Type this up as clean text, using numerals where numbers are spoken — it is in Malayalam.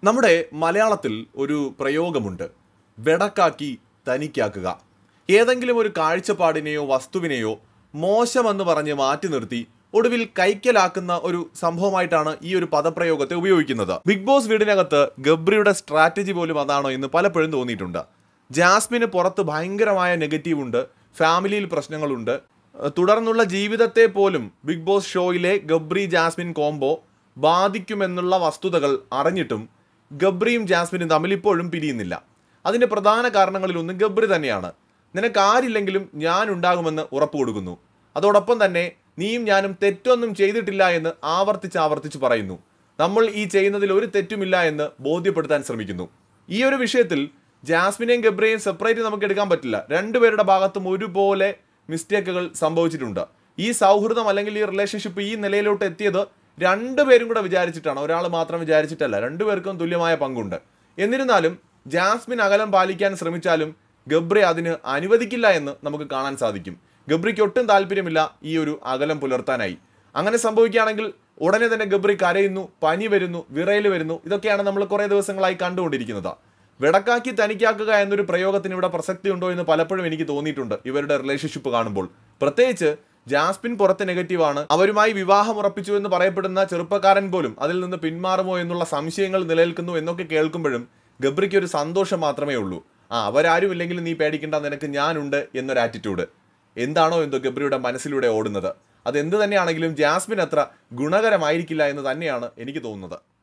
നമ്മുടെ മലയാളത്തിൽ ഒരു പ്രയോഗമുണ്ട്. വെടക്കാക്കി തനിക്കാക്കുക. ഏതെങ്കിലും ഒരു കാഴ്ചപ്പാടിനെയോ വസ്തുവിനെയോ മോശമെന്ന് പറഞ്ഞ് മാറ്റി നിർത്തി ഒടുവിൽ കൈക്കലാക്കുന്ന ഒരു സംഭവമായിട്ടാണ് ഈ ഒരു പദപ്രയോഗത്തെ ഉപയോഗിക്കുന്നത്. ബിഗ് ബോസ് വീടിനകത്ത് ഗബ്രിയുടെ സ്ട്രാറ്റജി പോലും അതാണോ എന്ന് പലപ്പോഴും തോന്നിയിട്ടുണ്ട്. ജാസ്മിന് പുറത്ത് ഭയങ്കരമായ നെഗറ്റീവ് ഉണ്ട്, ഫാമിലിയിൽ പ്രശ്നങ്ങളുണ്ട്. തുടർന്നുള്ള ജീവിതത്തെ പോലും ബിഗ് ബോസ് ഷോയിലെ ഗബ്രി ജാസ്മിൻ കോംബോ ബാധിക്കുമെന്നുള്ള വസ്തുതകൾ അറിഞ്ഞിട്ടും ഗബ്രിയും ജാസ്മിനും തമ്മിൽ ഇപ്പോഴും പിരിയുന്നില്ല. അതിൻ്റെ പ്രധാന കാരണങ്ങളിലൊന്ന് ഗബ്രി തന്നെയാണ്. നിനക്ക് ആരില്ലെങ്കിലും ഞാൻ ഉണ്ടാകുമെന്ന് ഉറപ്പ് കൊടുക്കുന്നു. അതോടൊപ്പം തന്നെ നീയും ഞാനും തെറ്റൊന്നും ചെയ്തിട്ടില്ല എന്ന് ആവർത്തിച്ച് പറയുന്നു. നമ്മൾ ഈ ചെയ്യുന്നതിൽ ഒരു തെറ്റുമില്ല എന്ന് ബോധ്യപ്പെടുത്താൻ ശ്രമിക്കുന്നു. ഈ ഒരു വിഷയത്തിൽ ജാസ്മിനെയും ഗബ്രിയെയും സെപ്പറേറ്റ് നമുക്ക് എടുക്കാൻ പറ്റില്ല. രണ്ടുപേരുടെ ഭാഗത്തും ഒരുപോലെ മിസ്റ്റേക്കുകൾ സംഭവിച്ചിട്ടുണ്ട്. ഈ സൗഹൃദം അല്ലെങ്കിൽ ഈ റിലേഷൻഷിപ്പ് ഈ നിലയിലോട്ട് എത്തിയത് രണ്ടുപേരും കൂടെ വിചാരിച്ചിട്ടാണ്, ഒരാൾ മാത്രം വിചാരിച്ചിട്ടല്ല. രണ്ടുപേർക്കും തുല്യമായ പങ്കുണ്ട്. എന്നിരുന്നാലും ജാസ്മിൻ അകലം പാലിക്കാൻ ശ്രമിച്ചാലും ഗബ്രി അതിന് അനുവദിക്കില്ല എന്ന് നമുക്ക് കാണാൻ സാധിക്കും. ഗബ്രിക്ക് ഒട്ടും താല്പര്യമില്ല ഈ ഒരു അകലം പുലർത്താനായി. അങ്ങനെ സംഭവിക്കുകയാണെങ്കിൽ ഉടനെ തന്നെ ഗബ്രി കരയുന്നു, പനി വരുന്നു, വിറയൽ വരുന്നു. ഇതൊക്കെയാണ് നമ്മൾ കുറേ ദിവസങ്ങളായി കണ്ടുകൊണ്ടിരിക്കുന്നത്. വെടക്കാക്കി തനിക്കാക്കുക എന്നൊരു പ്രയോഗത്തിന് ഇവിടെ പ്രസക്തി ഉണ്ടോ എന്ന് പലപ്പോഴും എനിക്ക് തോന്നിയിട്ടുണ്ട് ഇവരുടെ റിലേഷൻഷിപ്പ് കാണുമ്പോൾ. പ്രത്യേകിച്ച് ജാസ്മിൻ പുറത്ത് നെഗറ്റീവാണ്, അവരുമായി വിവാഹം ഉറപ്പിച്ചു എന്ന് പറയപ്പെടുന്ന ചെറുപ്പക്കാരൻ പോലും അതിൽ നിന്ന് പിന്മാറുമോ എന്നുള്ള സംശയങ്ങൾ നിലനിൽക്കുന്നു എന്നൊക്കെ കേൾക്കുമ്പോഴും ഗബ്രിക്ക് ഒരു സന്തോഷം മാത്രമേ ഉള്ളൂ. അവരാരും ഇല്ലെങ്കിലും നീ പേടിക്കേണ്ട, നിനക്ക് ഞാനുണ്ട് എന്നൊരു ആറ്റിറ്റ്യൂഡ്. എന്താണോ എന്തോ ഗബ്രിയുടെ മനസ്സിലൂടെ ഓടുന്നത്. അതെന്ത് തന്നെയാണെങ്കിലും ജാസ്മിൻ അത്ര ഗുണകരമായിരിക്കില്ല എന്ന് തന്നെയാണ് എനിക്ക് തോന്നുന്നത്.